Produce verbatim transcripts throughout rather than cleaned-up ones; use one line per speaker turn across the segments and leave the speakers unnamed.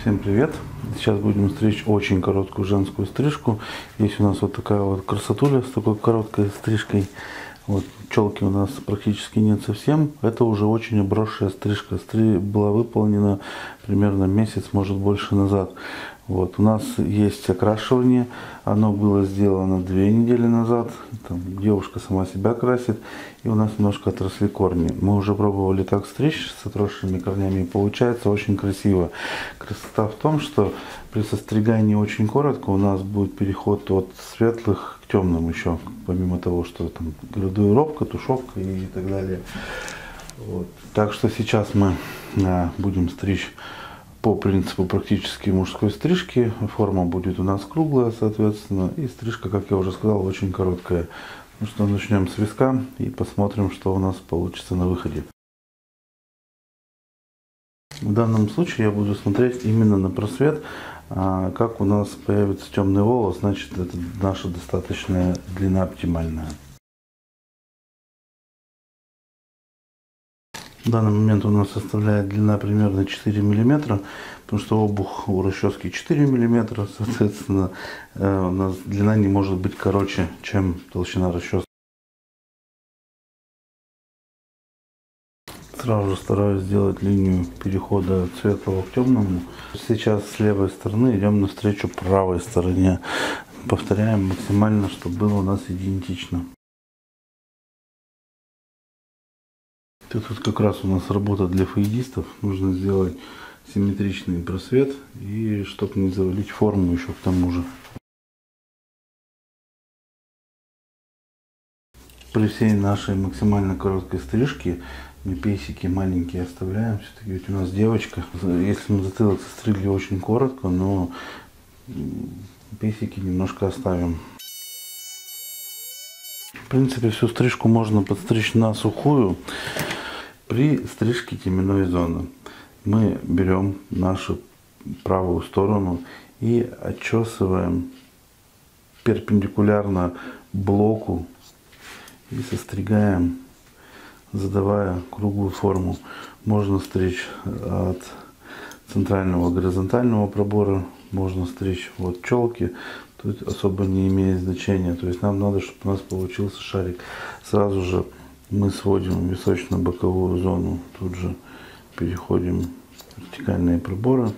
Всем привет! Сейчас будем стричь очень короткую женскую стрижку. Есть у нас вот такая вот красотуля с такой короткой стрижкой. Вот челки у нас практически нет совсем. Это уже очень обросшая стрижка. Стри была выполнена примерно месяц, может больше назад. Вот у нас есть окрашивание. Оно было сделано две недели назад. Там девушка сама себя красит. И у нас немножко отросли корни. Мы уже пробовали так стричь с отросшими корнями. И получается очень красиво. Красота в том, что при состригании очень коротко у нас будет переход от светлых к темным еще. Помимо того, что там градуировка, тушевка и так далее. Вот. Так что сейчас мы а, будем стричь по принципу практически мужской стрижки. Форма будет у нас круглая, соответственно. И стрижка, как я уже сказал, очень короткая. Ну что, начнем с виска и посмотрим, что у нас получится на выходе. В данном случае я буду смотреть именно на просвет. А как у нас появится темный волос, значит это наша достаточная длина оптимальная. В данный момент у нас составляет длина примерно четыре миллиметра, потому что обух у расчески четыре миллиметра, соответственно, у нас длина не может быть короче, чем толщина расчески. Сразу же стараюсь сделать линию перехода от светлого к темному. Сейчас с левой стороны идем навстречу правой стороне. Повторяем максимально, чтобы было у нас идентично. Тут как раз у нас работа для фаидистов. Нужно сделать симметричный просвет и чтобы не завалить форму еще к тому же. При всей нашей максимально короткой стрижке мы песики маленькие оставляем. Все-таки ведь у нас девочка. Если мы затылок состригли очень коротко, но песики немножко оставим. В принципе, всю стрижку можно подстричь на сухую. При стрижке теменной зоны мы берем нашу правую сторону и отчесываем перпендикулярно блоку и состригаем, задавая круглую форму. Можно стричь от центрального горизонтального пробора, можно стричь от челки. Тут особо не имеет значения. То есть нам надо, чтобы у нас получился шарик. Сразу же мы сводим височно-боковую зону. Тут же переходим в вертикальные проборы.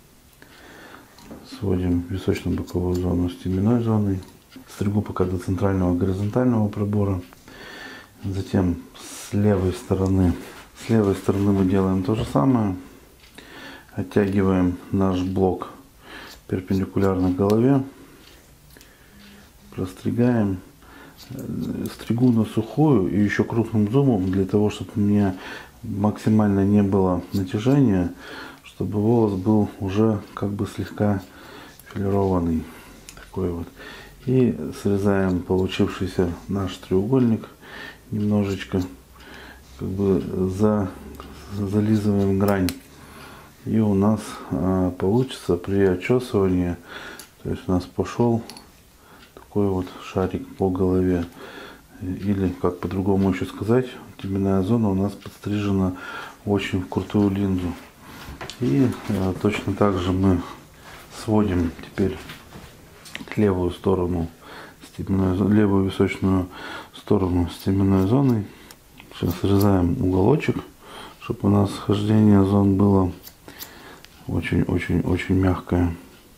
Сводим височно-боковую зону с теменной зоной. Стригу пока до центрального горизонтального пробора. Затем с левой стороны. С левой стороны мы делаем то же самое. Оттягиваем наш блок перпендикулярно к голове. Простригаем. Стригу на сухую и еще крупным зумом, для того, чтобы у меня максимально не было натяжения, чтобы волос был уже как бы слегка филированный. Такой вот. И срезаем получившийся наш треугольник немножечко, как бы за, зализываем грань. И у нас а, получится при отчесывании, то есть у нас пошел такой вот шарик по голове. Или, как по-другому еще сказать, теменная зона у нас подстрижена очень в крутую линзу. И а, точно так же мы сводим теперь левую сторону, с теменной, левую височную сторону с теменной зоной. Сейчас срезаем уголочек, чтобы у нас схождение зон было очень-очень-очень мягкое.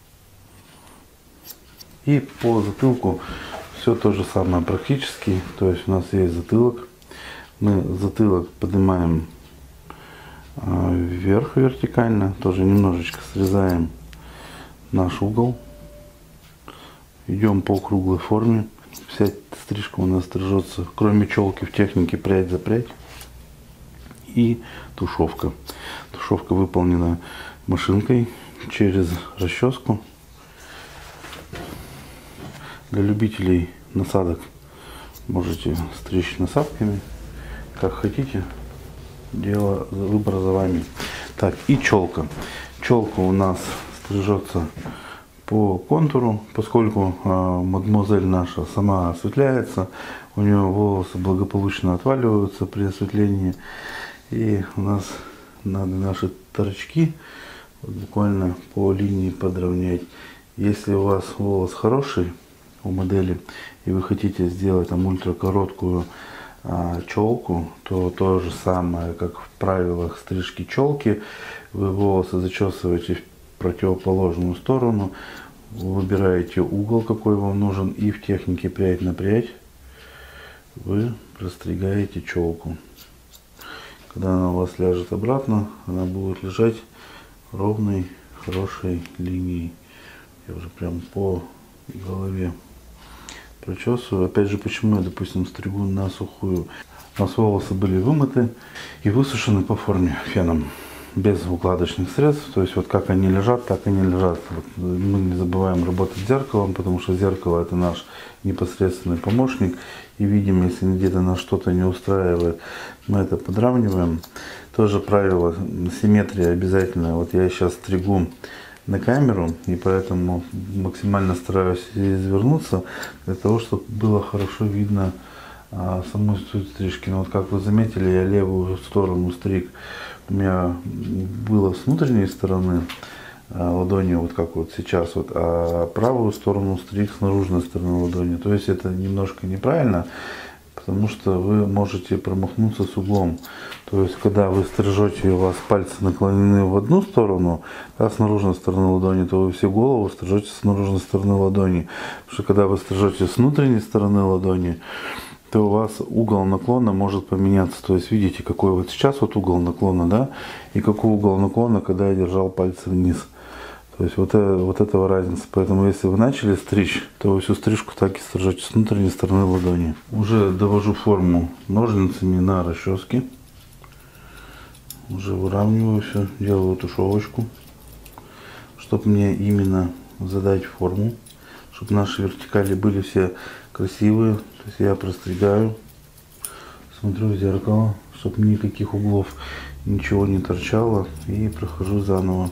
И по затылку все то же самое практически. То есть у нас есть затылок. Мы затылок поднимаем вверх вертикально. Тоже немножечко срезаем наш угол. Идем по круглой форме. Вся стрижка у нас стрижется, кроме челки, в технике прядь за прядь. И тушевка. Тушевка выполнена машинкой через расческу. Для любителей насадок можете стричь насадками, как хотите. Дело, выбор за вами. Так, и челка. Челка у нас стрижется по контуру, поскольку э, мадемуазель наша сама осветляется, у нее волосы благополучно отваливаются при осветлении. И у нас надо наши торчки Вот буквально по линии подровнять. Если у вас волос хороший у модели, и вы хотите сделать там ультракороткую а, челку, то то же самое, как в правилах стрижки челки. Вы волосы зачесываете в противоположную сторону, выбираете угол, какой вам нужен, и в технике прядь на прядь вы растригаете челку. Когда она у вас ляжет обратно, она будет лежать ровной, хорошей линией. Я уже прям по голове прочесываю. Опять же, почему я, допустим, стригу на сухую? У нас волосы были вымыты и высушены по форме феном, без укладочных средств. То есть вот как они лежат, так они лежат. Вот мы не забываем работать с зеркалом, потому что зеркало — это наш непосредственный помощник. И видим, если где-то нас что-то не устраивает, мы это подравниваем. Тоже правило симметрии обязательно. Вот я сейчас стригу на камеру, и поэтому максимально стараюсь извернуться для того, чтобы было хорошо видно а, саму суть стрижки. Но вот как вы заметили, я левую сторону стриг. У меня было с внутренней стороны а, ладони, вот как вот сейчас, вот, а правую сторону стриг с наружной стороны ладони. То есть это немножко неправильно, потому что вы можете промахнуться с углом. То есть, когда вы стрижете, у вас пальцы наклонены в одну сторону, да, с наружной стороны ладони, то вы всю голову стрижете с наружной стороны ладони. Потому что, когда вы стрижете с внутренней стороны ладони, то у вас угол наклона может поменяться. То есть, видите, какой вот сейчас вот угол наклона, да, и какой угол наклона, когда я держал пальцы вниз. То есть вот, это, вот этого разница. Поэтому если вы начали стричь, то вы всю стрижку так и стрижете с внутренней стороны ладони. Уже довожу форму ножницами на расческе. Уже выравниваю все, делаю тушевочку, чтобы мне именно задать форму, чтобы наши вертикали были все красивые. То есть я простригаю, смотрю в зеркало, чтобы никаких углов ничего не торчало, и прохожу заново.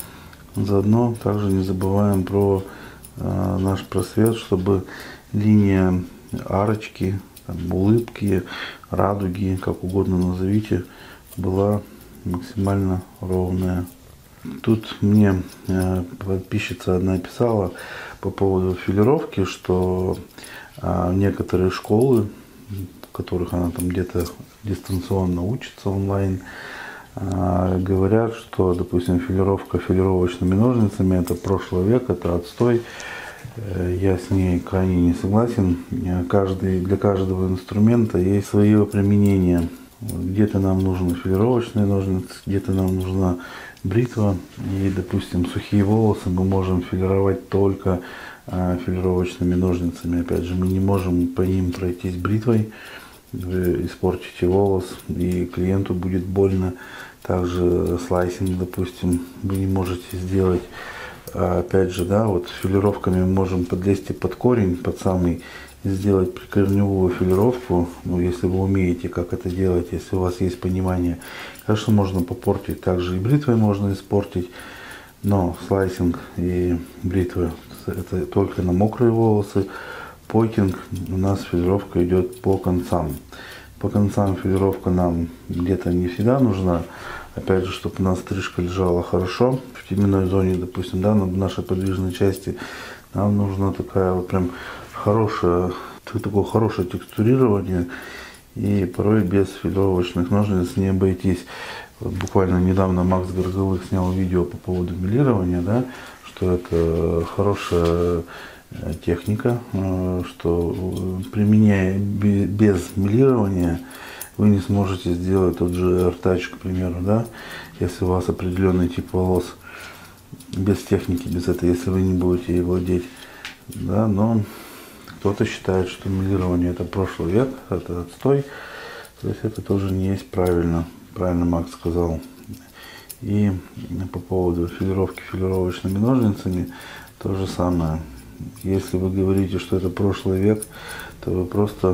Заодно также не забываем про э, наш просвет, чтобы линия арочки, там, улыбки, радуги, как угодно назовите, была максимально ровная. Тут мне э, подписчица одна писала по поводу филировки, что э, некоторые школы, в которых она там где-то дистанционно учится онлайн, говорят, что, допустим, филировка филировочными ножницами — это прошлый век, это отстой. Я с ней крайне не согласен. Каждый, для каждого инструмента есть свое применение. Где-то нам нужны филировочные ножницы, где-то нам нужна бритва. И, допустим, сухие волосы мы можем филировать только филировочными ножницами. Опять же, мы не можем по ним пройтись бритвой. Вы испортите волос, и клиенту будет больно. Также слайсинг, допустим, вы не можете сделать. А опять же, да, вот филировками мы можем подлезть под корень, под самый, и сделать прикорневую филировку. Ну, если вы умеете, как это делать, если у вас есть понимание. Конечно, можно попортить. Также и бритвой можно испортить. Но слайсинг и бритва — это только на мокрые волосы. Пойтинг у нас филировка идет по концам. По концам филировка нам где-то не всегда нужна. Опять же, чтобы у нас стрижка лежала хорошо в теменной зоне, допустим, да, на нашей подвижной части, нам нужна такая вот прям хорошая, такое хорошее текстурирование. И порой без филировочных ножниц не обойтись. Вот буквально недавно Макс Горголых снял видео по поводу мелирования, да, что это хорошая техника, что, применяя без мелирования, вы не сможете сделать тот же артач, к примеру, да, если у вас определенный тип волос, без техники, без этого, если вы не будете ей владеть, да. Но кто-то считает, что мелирование — это прошлый век, это отстой. То есть это тоже не есть правильно. Правильно Макс сказал. И по поводу филировки филировочными ножницами то же самое. Если вы говорите, что это прошлый век, то вы просто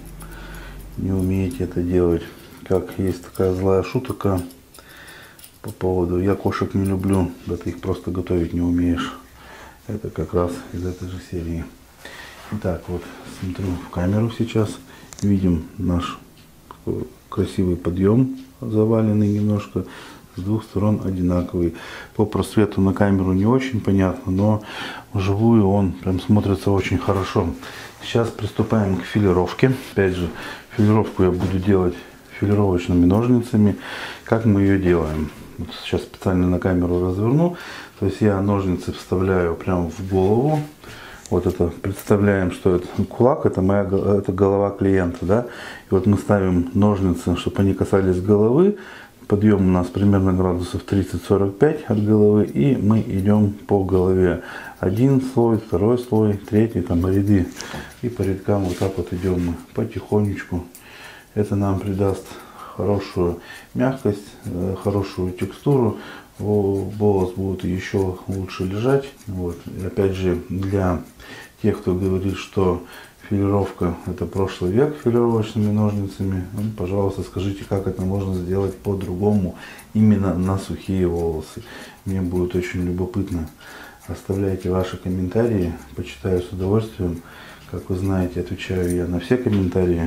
не умеете это делать. Как есть такая злая шутка по поводу «я кошек не люблю», да ты их просто готовить не умеешь. Это как раз из этой же серии. Итак, вот смотрю в камеру сейчас. Видим наш красивый подъем, заваленный немножко с двух сторон одинаковый. По просвету на камеру не очень понятно, но вживую он прям смотрится очень хорошо. Сейчас приступаем к филировке. Опять же, филировку я буду делать филировочными ножницами. Как мы ее делаем? Вот сейчас специально на камеру разверну. То есть я ножницы вставляю прямо в голову. Вот это представляем, что это кулак, это моя это голова клиента, да. И вот мы ставим ножницы, чтобы они касались головы. Подъем у нас примерно градусов тридцать-сорок пять от головы, и мы идем по голове. Один слой, второй слой, третий, там ряды. И по рядкам вот так вот идем мы потихонечку. Это нам придаст хорошую мягкость, хорошую текстуру. Волос будет еще лучше лежать. Вот. И опять же, для тех, кто говорит, что филировка это прошлый век филировочными ножницами, ну, пожалуйста, скажите, как это можно сделать по-другому именно на сухие волосы. Мне будет очень любопытно. Оставляйте ваши комментарии, почитаю с удовольствием. Как вы знаете, отвечаю я на все комментарии.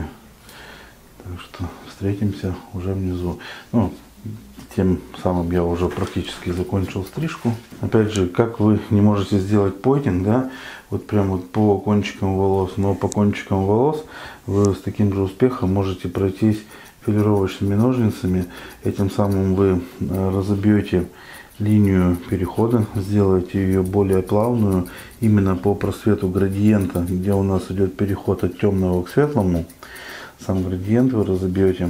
Так что встретимся уже внизу. Ну, тем самым я уже практически закончил стрижку. Опять же, как вы не можете сделать пойтинг, да, вот прям вот по кончикам волос, но по кончикам волос вы с таким же успехом можете пройтись филировочными ножницами. Этим самым вы разобьете линию перехода, сделаете ее более плавную именно по просвету градиента, где у нас идет переход от темного к светлому. Сам градиент вы разобьете.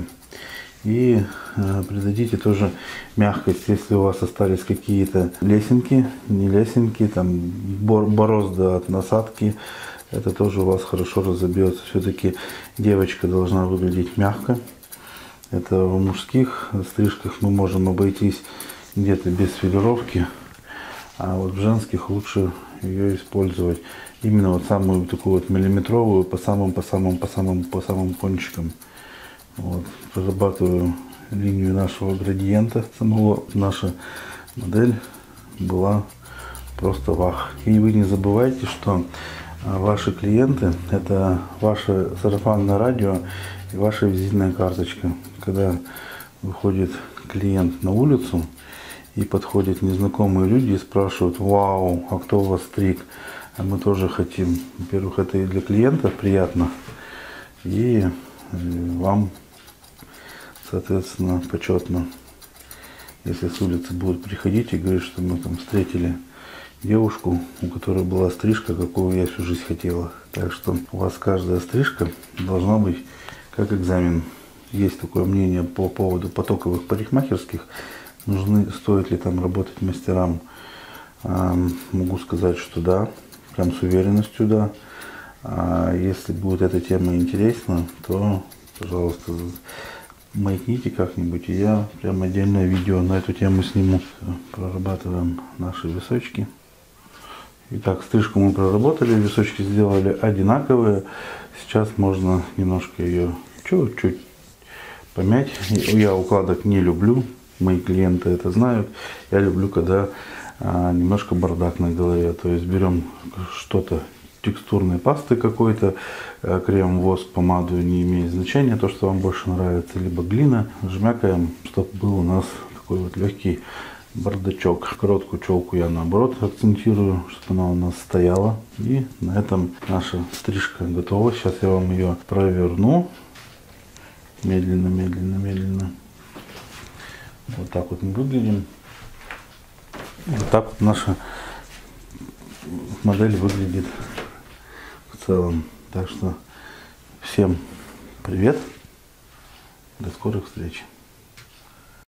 И э, придадите тоже мягкость, если у вас остались какие-то лесенки, не лесенки, там бор, борозда от насадки, это тоже у вас хорошо разобьется. Все-таки девочка должна выглядеть мягко. Это в мужских стрижках мы можем обойтись где-то без филировки, а вот в женских лучше ее использовать именно вот самую такую вот миллиметровую по самым, по самым, по самым, по самым кончикам. Вот, прорабатываю линию нашего градиента самого. Наша модель была просто вах. И вы не забывайте, что ваши клиенты это ваше сарафанное радио и ваша визитная карточка. Когда выходит клиент на улицу и подходят незнакомые люди и спрашивают: вау, а кто у вас стриг? А мы тоже хотим. Во-первых, это и для клиента приятно, и вам, соответственно, почетно, если с улицы будут приходить и говорить, что мы там встретили девушку, у которой была стрижка, какую я всю жизнь хотела. Так что у вас каждая стрижка должна быть как экзамен. Есть такое мнение по поводу потоковых парикмахерских. Нужны, стоит ли там работать мастерам? А, могу сказать, что да, прям с уверенностью да. А если будет эта тема интересна, то, пожалуйста, маякните как-нибудь, и я прям отдельное видео на эту тему сниму. Прорабатываем наши височки. Итак, стрижку мы проработали, височки сделали одинаковые. Сейчас можно немножко ее чуть-чуть помять. Я укладок не люблю, мои клиенты это знают. Я люблю, когда а, немножко бардак на голове. То есть берем что-то текстурной пасты какой-то, крем, воск, помаду, не имеет значения, то, что вам больше нравится, либо глина, жмякаем, чтобы был у нас такой вот легкий бардачок. Короткую челку я наоборот акцентирую, чтобы она у нас стояла. И на этом наша стрижка готова. Сейчас я вам ее проверну. Медленно, медленно, медленно. Вот так вот мы выглядим. Вот так вот наша модель выглядит в целом. Так что всем привет, до скорых встреч.